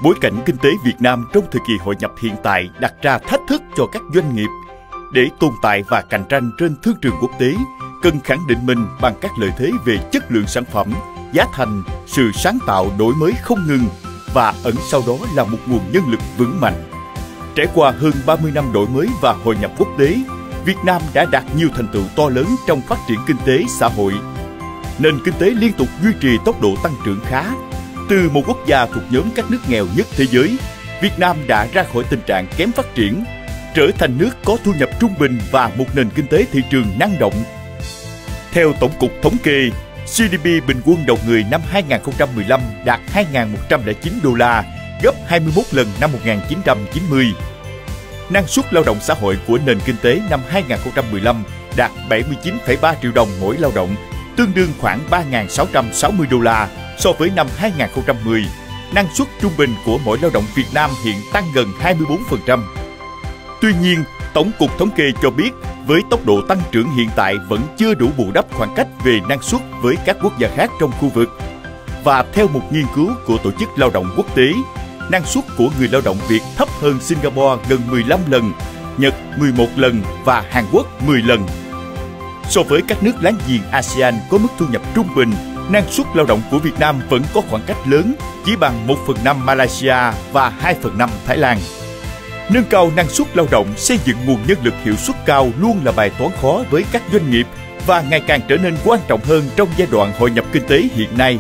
Bối cảnh kinh tế Việt Nam trong thời kỳ hội nhập hiện tại đặt ra thách thức cho các doanh nghiệp. Để tồn tại và cạnh tranh trên thương trường quốc tế, cần khẳng định mình bằng các lợi thế về chất lượng sản phẩm, giá thành, sự sáng tạo đổi mới không ngừng và ẩn sau đó là một nguồn nhân lực vững mạnh. Trải qua hơn 30 năm đổi mới và hội nhập quốc tế, Việt Nam đã đạt nhiều thành tựu to lớn trong phát triển kinh tế xã hội. Nền kinh tế liên tục duy trì tốc độ tăng trưởng khá. Từ một quốc gia thuộc nhóm các nước nghèo nhất thế giới, Việt Nam đã ra khỏi tình trạng kém phát triển, trở thành nước có thu nhập trung bình và một nền kinh tế thị trường năng động. Theo Tổng cục Thống kê, GDP bình quân đầu người năm 2015 đạt 2.109 đô la, gấp 21 lần năm 1990. Năng suất lao động xã hội của nền kinh tế năm 2015 đạt 79,3 triệu đồng mỗi lao động, tương đương khoảng 3.660 đô la so với năm 2010. Năng suất trung bình của mỗi lao động Việt Nam hiện tăng gần 24%. Tuy nhiên, Tổng cục Thống kê cho biết, với tốc độ tăng trưởng hiện tại vẫn chưa đủ bù đắp khoảng cách về năng suất với các quốc gia khác trong khu vực. Và theo một nghiên cứu của Tổ chức Lao động Quốc tế, năng suất của người lao động Việt thấp hơn Singapore gần 15 lần, Nhật 11 lần và Hàn Quốc 10 lần. So với các nước láng giềng ASEAN có mức thu nhập trung bình, năng suất lao động của Việt Nam vẫn có khoảng cách lớn, chỉ bằng 1/5 Malaysia và 2/5 Thái Lan. Nâng cao năng suất lao động, xây dựng nguồn nhân lực hiệu suất cao luôn là bài toán khó với các doanh nghiệp và ngày càng trở nên quan trọng hơn trong giai đoạn hội nhập kinh tế hiện nay.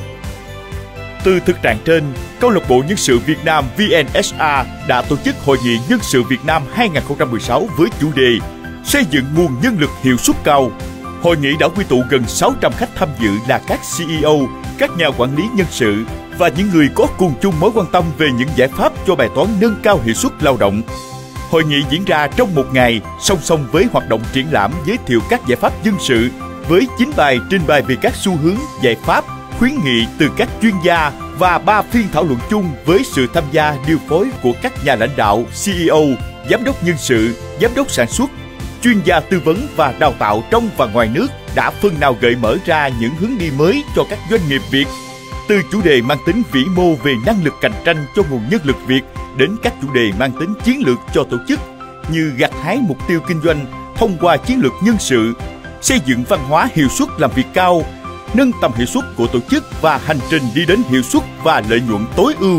Từ thực trạng trên, Câu lạc bộ Nhân sự Việt Nam VNSA đã tổ chức Hội nghị Nhân sự Việt Nam 2016 với chủ đề Xây dựng nguồn nhân lực hiệu suất cao. Hội nghị đã quy tụ gần 600 khách tham dự là các CEO, các nhà quản lý nhân sự và những người có cùng chung mối quan tâm về những giải pháp cho bài toán nâng cao hiệu suất lao động. Hội nghị diễn ra trong một ngày, song song với hoạt động triển lãm giới thiệu các giải pháp nhân sự với 9 bài trình bày về các xu hướng, giải pháp, khuyến nghị từ các chuyên gia và 3 phiên thảo luận chung với sự tham gia điều phối của các nhà lãnh đạo, CEO, giám đốc nhân sự, giám đốc sản xuất, chuyên gia tư vấn và đào tạo trong và ngoài nước đã phần nào gợi mở ra những hướng đi mới cho các doanh nghiệp Việt. Từ chủ đề mang tính vĩ mô về năng lực cạnh tranh cho nguồn nhân lực Việt đến các chủ đề mang tính chiến lược cho tổ chức như gặt hái mục tiêu kinh doanh thông qua chiến lược nhân sự, xây dựng văn hóa hiệu suất làm việc cao, nâng tầm hiệu suất của tổ chức và hành trình đi đến hiệu suất và lợi nhuận tối ưu.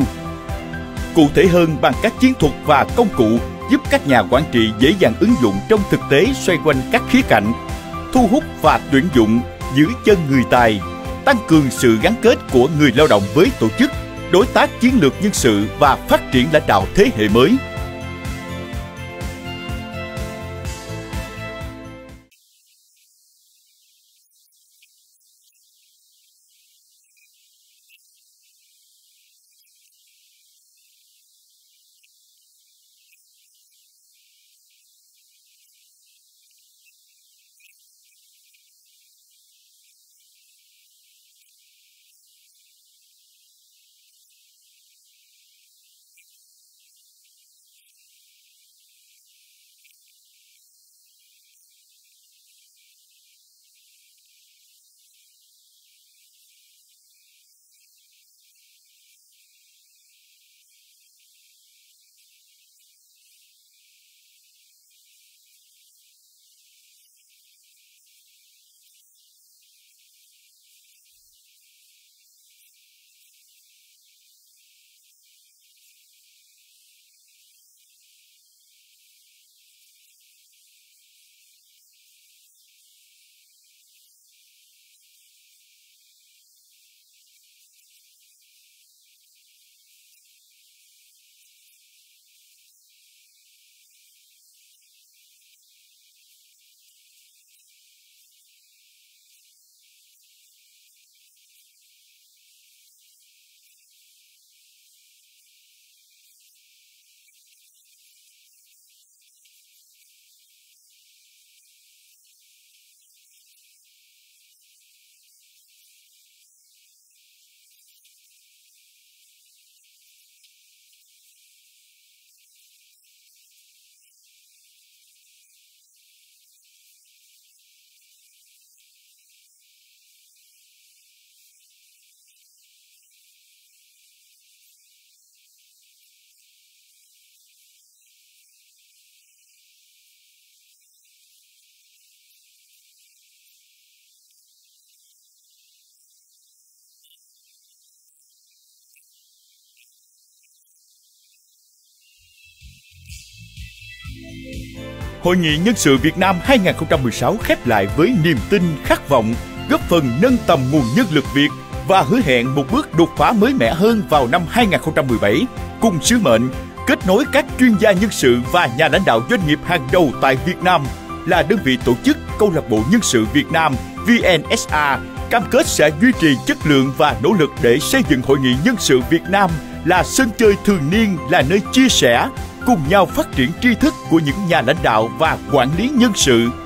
Cụ thể hơn bằng các chiến thuật và công cụ giúp các nhà quản trị dễ dàng ứng dụng trong thực tế xoay quanh các khía cạnh, thu hút và tuyển dụng, giữ chân người tài, tăng cường sự gắn kết của người lao động với tổ chức, đối tác chiến lược nhân sự và phát triển lãnh đạo thế hệ mới. Hội nghị Nhân sự Việt Nam 2016 khép lại với niềm tin, khát vọng, góp phần nâng tầm nguồn nhân lực Việt và hứa hẹn một bước đột phá mới mẻ hơn vào năm 2017, cùng sứ mệnh kết nối các chuyên gia nhân sự và nhà lãnh đạo doanh nghiệp hàng đầu tại Việt Nam. Là đơn vị tổ chức, Câu lạc bộ Nhân sự Việt Nam VNSA cam kết sẽ duy trì chất lượng và nỗ lực để xây dựng Hội nghị Nhân sự Việt Nam là sân chơi thường niên, là nơi chia sẻ, cùng nhau phát triển tri thức của những nhà lãnh đạo và quản lý nhân sự.